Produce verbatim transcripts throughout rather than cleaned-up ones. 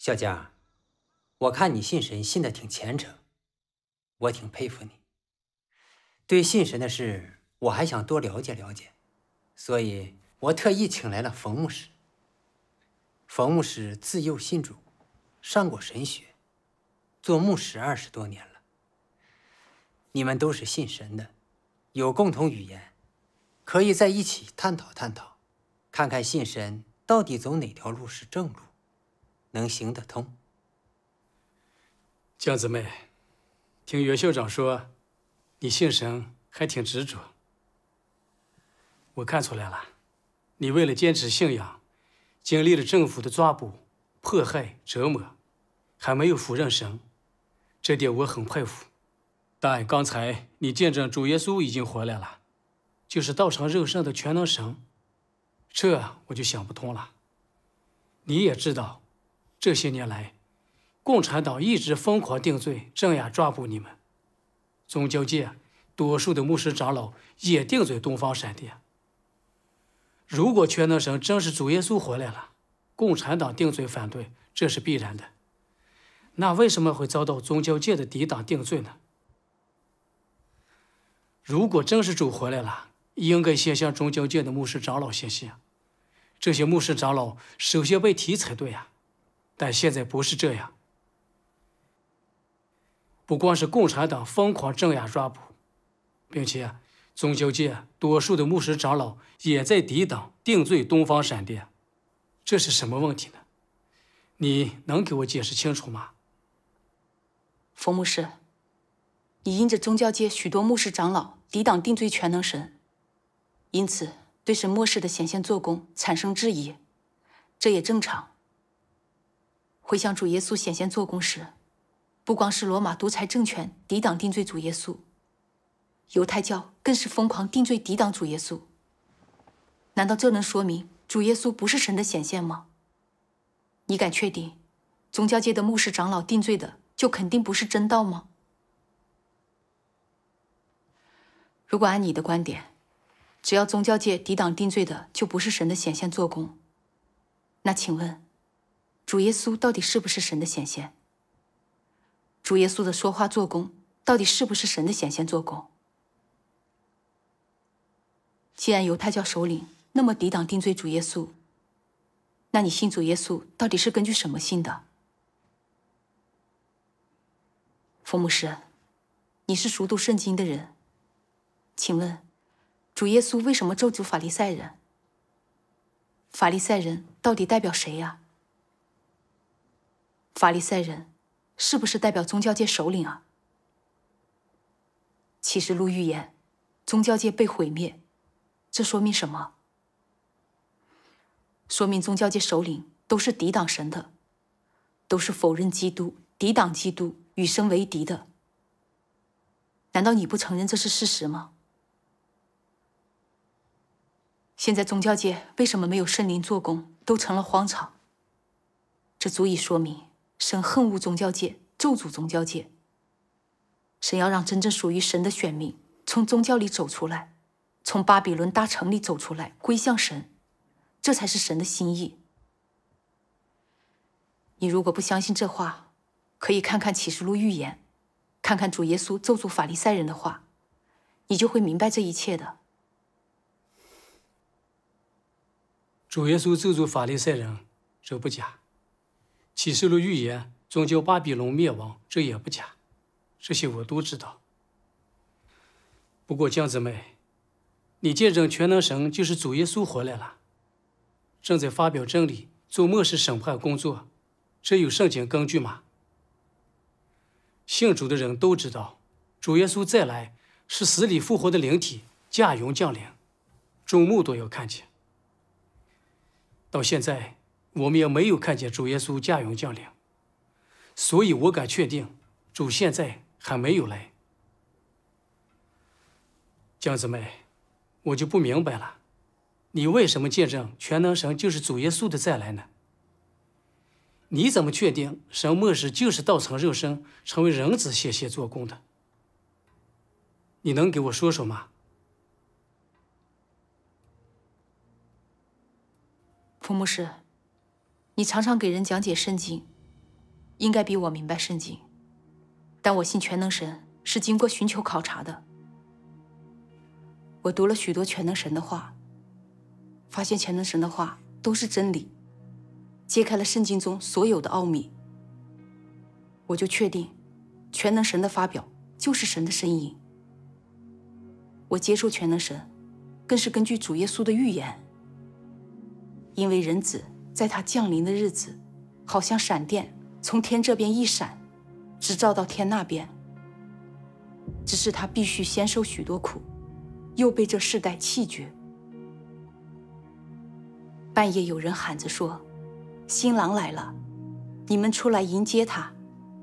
小佳，我看你信神信得挺虔诚，我挺佩服你。对信神的事，我还想多了解了解，所以我特意请来了冯牧师。冯牧师自幼信主，上过神学，做牧师二十多年了。你们都是信神的，有共同语言，可以在一起探讨探讨，看看信神到底走哪条路是正路，能行得通。 江姊妹，听岳校长说，你信神还挺执着。我看出来了，你为了坚持信仰，经历了政府的抓捕、迫害、折磨，还没有否认神，这点我很佩服。但刚才你见证主耶稣已经回来了，就是道成肉身的全能神，这我就想不通了。你也知道，这些年来，共产党一直疯狂定罪、镇压、抓捕你们。宗教界多数的牧师长老也定罪东方闪电。如果全能神真是主耶稣回来了，共产党定罪反对，这是必然的。那为什么会遭到宗教界的抵挡定罪呢？如果真是主回来了，应该先向宗教界的牧师长老谢谢。这些牧师长老首先被提才对呀，但现在不是这样。不光是共产党疯狂镇压抓捕，并且宗教界多数的牧师长老也在抵挡定罪东方闪电，这是什么问题呢？你能给我解释清楚吗？ 冯牧师，你因着宗教界许多牧师长老抵挡定罪全能神，因此对神末世的显现做工产生质疑，这也正常。回想主耶稣显现做工时，不光是罗马独裁政权抵挡定罪主耶稣，犹太教更是疯狂定罪抵挡主耶稣。难道这能说明主耶稣不是神的显现吗？你敢确定宗教界的牧师长老定罪的就肯定不是真道吗？如果按你的观点，只要宗教界抵挡定罪的就不是神的显现做工，那请问主耶稣到底是不是神的显现？主耶稣的说话做工到底是不是神的显现做工？既然犹太教首领那么抵挡定罪主耶稣，那你信主耶稣到底是根据什么信的？冯牧师，你是熟读圣经的人，请问主耶稣为什么咒诅法利赛人？法利赛人到底代表谁呀？法利赛人是不是代表宗教界首领啊？启示录预言宗教界被毁灭，这说明什么？说明宗教界首领都是抵挡神的，都是否认基督、抵挡基督、与神为敌的。难道你不承认这是事实吗？现在宗教界为什么没有圣灵做工，都成了荒场？这足以说明神恨恶宗教界，咒诅宗教界。神要让真正属于神的选民从宗教里走出来，从巴比伦大城里走出来，归向神，这才是神的心意。你如果不相信这话，可以看看启示录预言，看看主耶稣咒诅法利赛人的话，你就会明白这一切的。 主耶稣咒诅法利赛人，这不假；启示录预言宗教巴比伦灭亡，这也不假。这些我都知道。不过江姊妹，你见证全能神就是主耶稣回来了，正在发表真理，做末世审判工作，这有圣经根据吗？信主的人都知道，主耶稣再来是死里复活的灵体驾云降临，众目都要看见。到现在我们也没有看见主耶稣驾云降临，所以我敢确定主现在还没有来。江姊妹，我就不明白了，你为什么见证全能神就是主耶稣的再来呢？你怎么确定神末世就是道成肉身，成为人子显现做工的？你能给我说说吗？ 冯牧师，你常常给人讲解圣经， 应该比我明白圣经，但我信全能神是经过寻求考察的。我读了许多全能神的话，发现全能神的话都是真理，揭开了圣经中所有的奥秘。我就确定，全能神的发表就是神的声音。我接受全能神，更是根据主耶稣的预言，因为人子在他降临的日子，好像闪电从天这边一闪，直照到天那边。只是他必须先受许多苦，又被这世代弃绝。半夜有人喊着说：“新郎来了，你们出来迎接他。”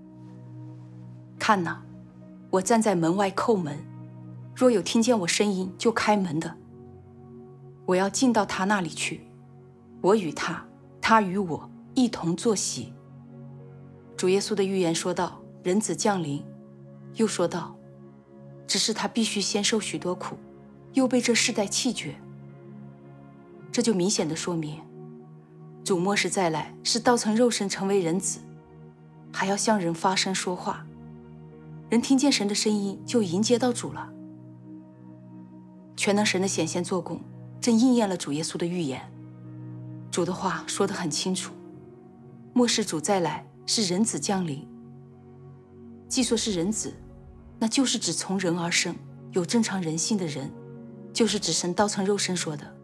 看哪，我站在门外叩门，若有听见我声音就开门的，我要进到他那里去，我与他，他与我一同坐席。主耶稣的预言说道：人子降临，又说道，只是他必须先受许多苦，又被这世代弃绝。这就明显的说明，主末世再来是道成肉身成为人子，还要向人发声说话，人听见神的声音就迎接到主了。全能神的显现做工，正应验了主耶稣的预言。主的话说得很清楚，末世主再来是人子降临。既说是人子，那就是指从人而生，有正常人性的人，就是指神道成肉身说的。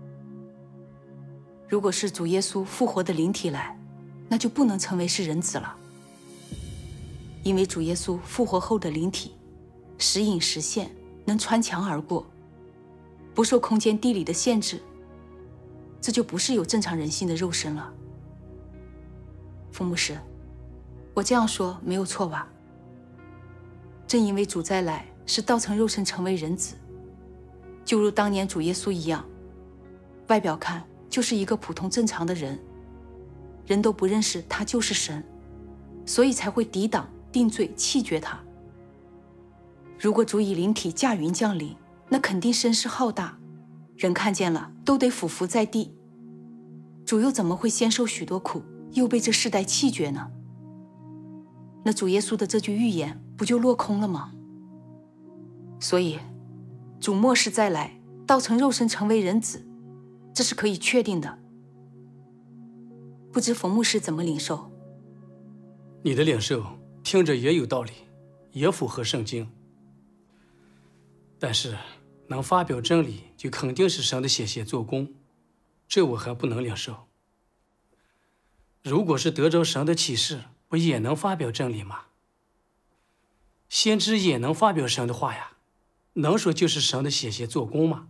如果是主耶稣复活的灵体来，那就不能称为是人子了，因为主耶稣复活后的灵体时隐时现，能穿墙而过，不受空间地理的限制，这就不是有正常人性的肉身了。傅牧师，我这样说没有错吧？正因为主再来是道成肉身成为人子，就如当年主耶稣一样，外表看就是一个普通正常的人，人都不认识他就是神，所以才会抵挡、定罪、弃绝他。如果主以灵体驾云降临，那肯定声势浩大，人看见了都得俯伏在地。主又怎么会先受许多苦，又被这世代弃绝呢？那主耶稣的这句预言不就落空了吗？所以主末世再来，道成肉身成为人子，这是可以确定的。不知冯牧师怎么领受？ 你的领受听着也有道理，也符合圣经。但是能发表真理，就肯定是神的显现做工，这我还不能领受。如果是得着神的启示，不也能发表真理吗？先知也能发表神的话呀，能说就是神的显现做工吗？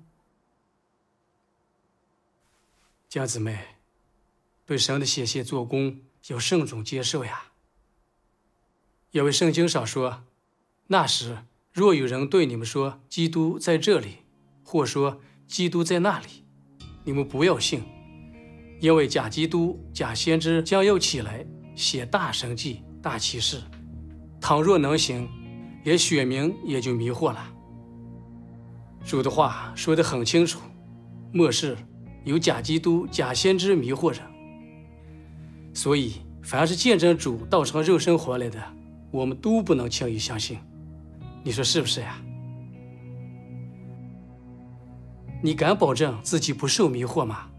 江姊妹，对神的显现做工要慎重接受呀。因为圣经上说，那时若有人对你们说基督在这里，或说基督在那里，你们不要信，因为假基督、假先知将要起来，显大神迹、大奇事，倘若能行，连选民也就迷惑了。主的话说得很清楚，末世有假基督、假先知迷惑人，所以凡是见证主道成肉身活来的，我们都不能轻易相信。你说是不是呀？你敢保证自己不受迷惑吗？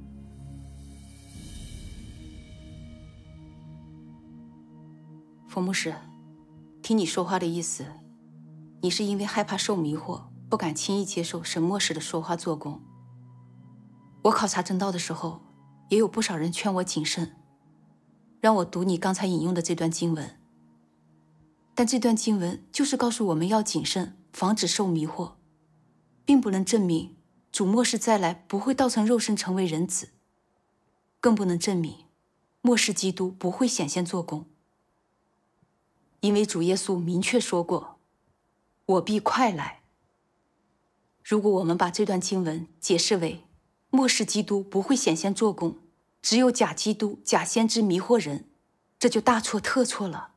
冯牧师，听你说话的意思，你是因为害怕受迷惑，不敢轻易接受神末世的说话做工。我考察正道的时候，也有不少人劝我谨慎，让我读你刚才引用的这段经文。但这段经文就是告诉我们要谨慎，防止受迷惑，并不能证明主末世再来不会道成肉身成为人子，更不能证明末世基督不会显现做工。因为主耶稣明确说过，我必快来。如果我们把这段经文解释为末世基督不会显现做工，只有假基督、假先知迷惑人，这就大错特错了。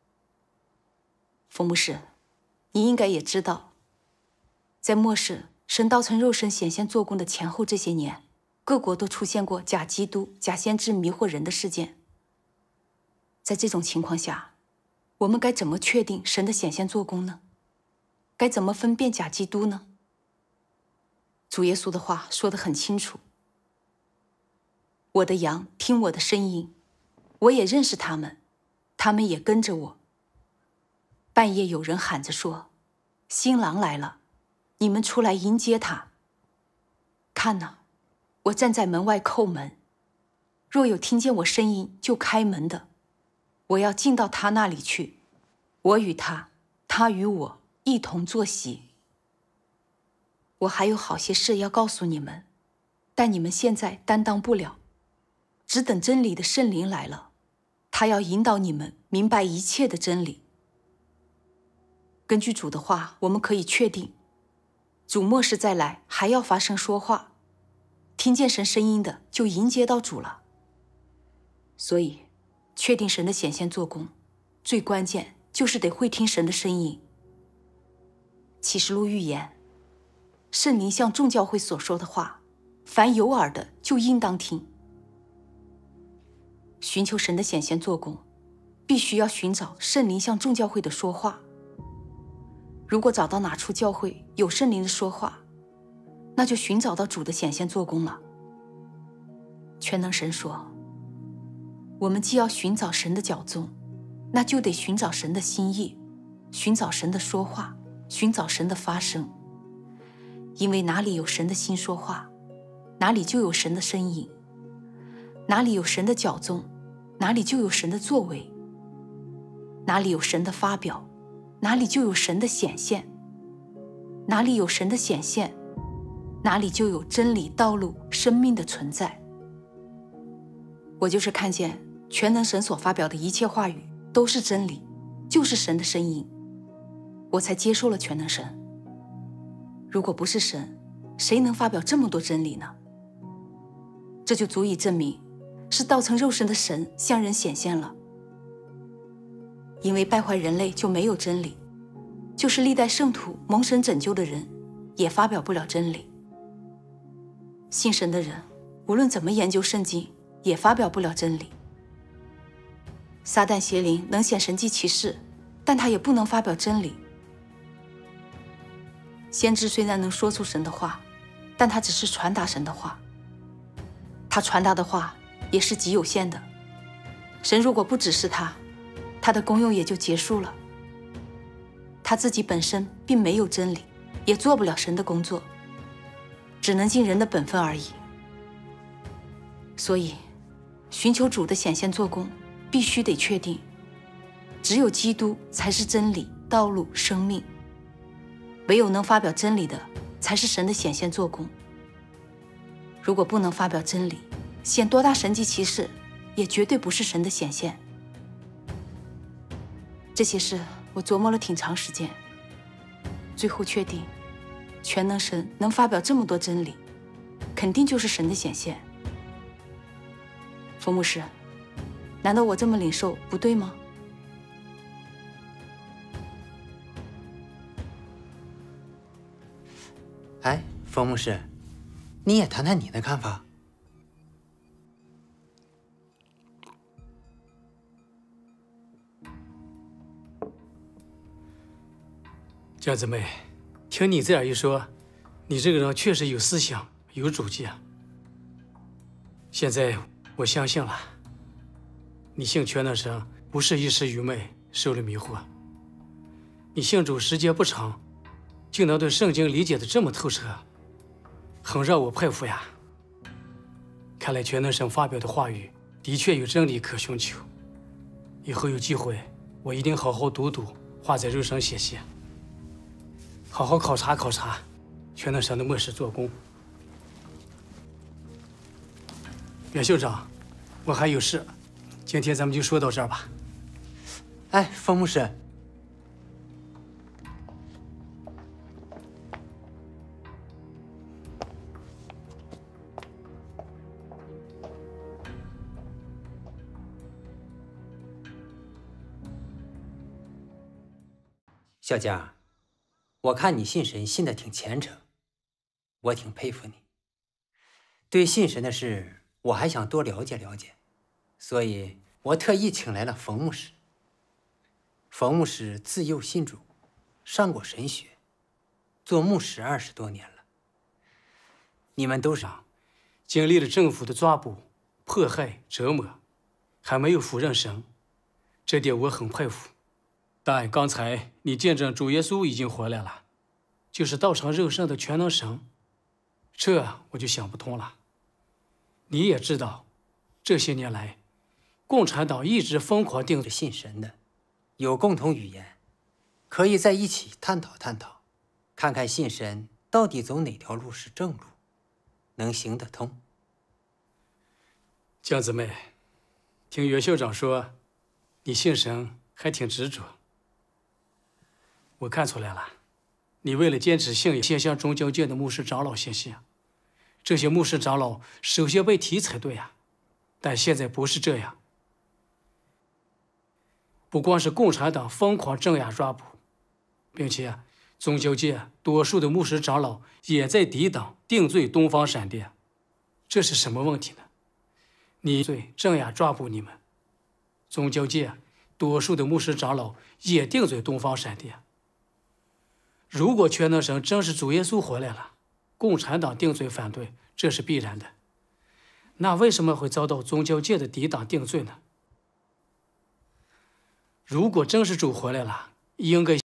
冯牧师，你应该也知道，在末世神道成肉身显现做工的前后这些年，各国都出现过假基督、假先知迷惑人的事件。 在这种情况下，我们该怎么确定神的显现做工呢？该怎么分辨假基督呢？主耶稣的话说得很清楚：我的羊听我的声音，我也认识他们，他们也跟着我。半夜有人喊着说：新郎来了，你们出来迎接他。看哪，我站在门外叩门，若有听见我声音就开门的，我要进到他那里去，我与他，他与我一同坐席。我还有好些事要告诉你们，但你们现在担当不了，只等真理的圣灵来了，他要引导你们明白一切的真理。根据主的话，我们可以确定，主末世再来还要发声说话，听见神声音的就迎接到主了。所以，确定神的显现做工，最关键就是得会听神的声音。启示录预言，圣灵向众教会所说的话，凡有耳的就应当听。寻求神的显现做工，必须要寻找圣灵向众教会的说话。如果找到哪处教会有圣灵的说话，那就寻找到主的显现做工了。全能神说，我们既要寻找神的脚踪，那就得寻找神的心意，寻找神的说话，寻找神的发声。因为哪里有神的心说话，哪里就有神的身影；哪里有神的脚踪，哪里就有神的作为；哪里有神的发表，哪里就有神的显现；哪里有神的显现，哪里就有真理、道路、生命的存在。我就是看见全能神所发表的一切话语都是真理，就是神的声音，我才接受了全能神。如果不是神，谁能发表这么多真理呢？这就足以证明是道成肉身的神向人显现了。因为败坏人类就没有真理，就是历代圣徒蒙神拯救的人也发表不了真理。信神的人无论怎么研究圣经也发表不了真理。撒旦邪灵能显神迹奇事，但他也不能发表真理。先知虽然能说出神的话，但他只是传达神的话，他传达的话也是极有限的。神如果不指示他，他的功用也就结束了。他自己本身并没有真理，也做不了神的工作，只能尽人的本分而已。所以寻求主的显现做工，必须得确定，只有基督才是真理、道路、生命，唯有能发表真理的才是神的显现做工。如果不能发表真理，显多大神迹奇事，也绝对不是神的显现。这些事我琢磨了挺长时间，最后确定全能神能发表这么多真理，肯定就是神的显现。冯牧师，难道我这么领受不对吗？ 哎，冯牧师，你也谈谈你的看法。 江姊妹，听你这样一说，你这个人确实有思想，有主见。现在我相信了，你信全能神不是一时愚昧受了迷惑，你信主时间不长，竟能对圣经理解的这么透彻，很让我佩服呀。看来全能神发表的话语的确有真理可寻求，以后有机会我一定好好读读画在肉上写写，好好考察考察全能神的末世做工。袁校长，我还有事，今天咱们就说到这儿吧。 哎，冯牧师，小佳，我看你信神信得挺虔诚，我挺佩服你。对信神的事，我还想多了解了解，所以我特意请来了冯牧师。冯牧师自幼信主，上过神学，做牧师二十多年了。你们都是经历了政府的抓捕、迫害、折磨，还没有否认神，这点我很佩服。但刚才你见证主耶稣已经回来了，就是道成肉身的全能神，这我就想不通了。你也知道，这些年来，共产党一直疯狂定罪信神的，有共同语言，可以在一起探讨探讨，看看信神到底走哪条路是正路，能行得通。 江姊妹，听岳校长说，你信神还挺执着。我看出来了，你为了坚持信仰，先向宗教界的牧师长老写信，这些牧师长老首先被提才对呀，但现在不是这样。不光是共产党疯狂镇压抓捕，并且宗教界多数的牧师长老也在抵挡定罪东方闪电，这是什么问题呢？你罪镇压抓捕你们，宗教界多数的牧师长老也定罪东方闪电。如果全能神真是主耶稣回来了，共产党定罪反对，这是必然的。那为什么会遭到宗教界的抵挡定罪呢？如果真是主回来了，应该